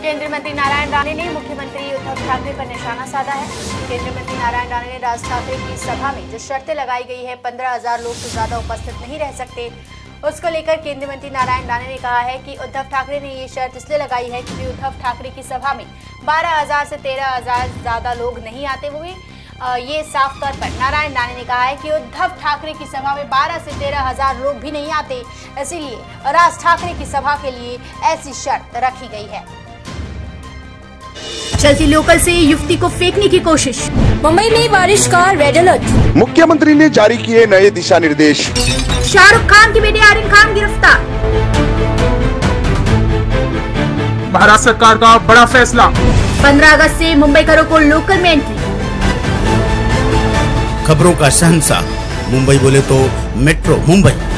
केंद्रीय मंत्री नारायण राणे ने मुख्यमंत्री उद्धव ठाकरे पर निशाना साधा है। केंद्रीय मंत्री नारायण राणे ने राज ठाकरे की सभा में जो शर्तें लगाई गई है 15,000 लोग से ज्यादा उपस्थित नहीं रह सकते, उसको लेकर केंद्रीय मंत्री नारायण राणे ने कहा है कि उद्धव ठाकरे ने ये शर्त इसलिए लगाई है क्योंकि उद्धव ठाकरे की सभा में 12,000 से 13,000 ज्यादा लोग नहीं आते। वो भी ये साफ तौर पर नारायण राणे ने कहा है कि उद्धव ठाकरे की सभा में 12 से 13,000 लोग भी नहीं आते, इसीलिए राज ठाकरे की सभा के लिए ऐसी शर्त रखी गई है। चलती लोकल से युवती को फेंकने की कोशिश, मुंबई में बारिश का रेड अलर्ट। मुख्यमंत्री ने जारी किए नए दिशा निर्देश। शाहरुख खान की बेटी आर्यन खान गिरफ्तार। महाराष्ट्र सरकार का बड़ा फैसला, 15 अगस्त से मुंबईकरों को लोकल में एंट्री। खबरों का शहंशाह मुंबई बोले तो मेट्रो मुंबई।